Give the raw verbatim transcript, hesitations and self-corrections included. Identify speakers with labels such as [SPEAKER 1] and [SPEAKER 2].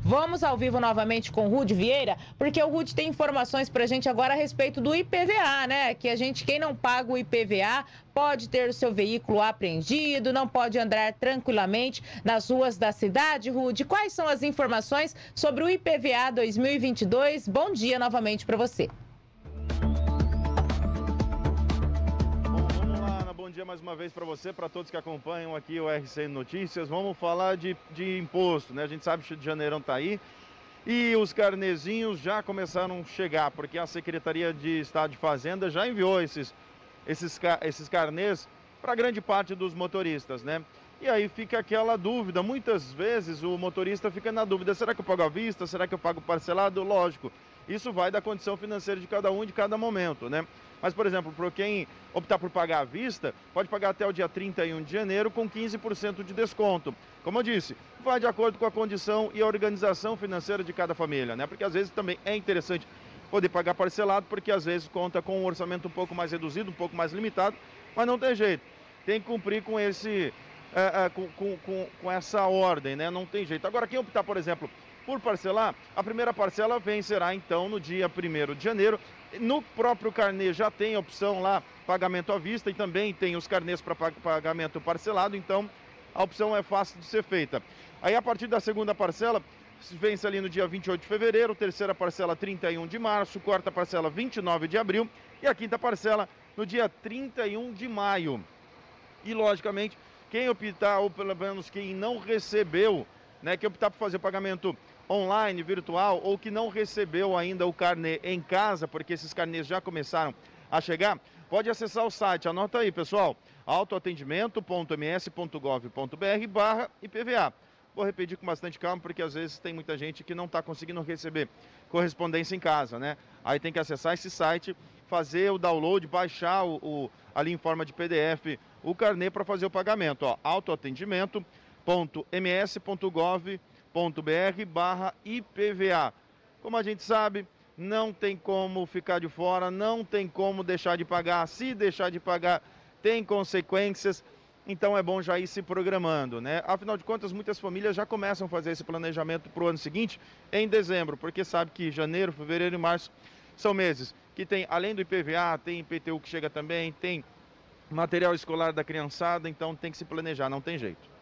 [SPEAKER 1] Vamos ao vivo novamente com o Rudy Vieira, porque o Rudy tem informações pra gente agora a respeito do I P V A, né? Que a gente, quem não paga o I P V A, pode ter o seu veículo apreendido, não pode andar tranquilamente nas ruas da cidade. Rudy, quais são as informações sobre o I P V A dois mil e vinte e dois? Bom dia novamente para você.
[SPEAKER 2] Bom dia mais uma vez para você, para todos que acompanham aqui o R C N Notícias. Vamos falar de, de imposto, né? A gente sabe que o de janeirão tá aí e os carnezinhos já começaram a chegar, porque a Secretaria de Estado de Fazenda já enviou esses, esses, esses carnês para grande parte dos motoristas, né? E aí fica aquela dúvida, muitas vezes o motorista fica na dúvida, será que eu pago à vista, será que eu pago parcelado? Lógico, isso vai da condição financeira de cada um e de cada momento, né? Mas, por exemplo, para quem optar por pagar à vista, pode pagar até o dia trinta e um de janeiro com quinze por cento de desconto. Como eu disse, vai de acordo com a condição e a organização financeira de cada família, né? Porque às vezes também é interessante poder pagar parcelado, porque às vezes conta com um orçamento um pouco mais reduzido, um pouco mais limitado, mas não tem jeito, tem que cumprir com esse... É, é, com, com, com, com essa ordem, né? Não tem jeito. Agora, quem optar, por exemplo, por parcelar, a primeira parcela vencerá então no dia primeiro de janeiro. No próprio carnê já tem a opção lá, pagamento à vista, e também tem os carnês para pagamento parcelado, então a opção é fácil de ser feita. Aí a partir da segunda parcela, vence ali no dia vinte e oito de fevereiro, terceira parcela trinta e um de março, quarta parcela vinte e nove de abril e a quinta parcela no dia trinta e um de maio. E logicamente, quem optar, ou pelo menos quem não recebeu, né, que optar por fazer o pagamento online, virtual, ou que não recebeu ainda o carnê em casa, porque esses carnês já começaram a chegar, pode acessar o site, anota aí, pessoal, autoatendimento ponto m s ponto gov ponto b r barra I P V A. Vou repetir com bastante calma, porque às vezes tem muita gente que não está conseguindo receber correspondência em casa, né? Aí tem que acessar esse site, fazer o download, baixar o, o ali em forma de P D F o carnê para fazer o pagamento, ó, autoatendimento ponto m s ponto gov ponto b r barra I P V A. Como a gente sabe, não tem como ficar de fora, não tem como deixar de pagar. Se deixar de pagar, tem consequências. Então é bom já ir se programando, né? Afinal de contas, muitas famílias já começam a fazer esse planejamento para o ano seguinte em dezembro, porque sabe que janeiro, fevereiro e março são meses que tem, além do I P V A, tem I P T U que chega também, tem material escolar da criançada, então tem que se planejar, não tem jeito.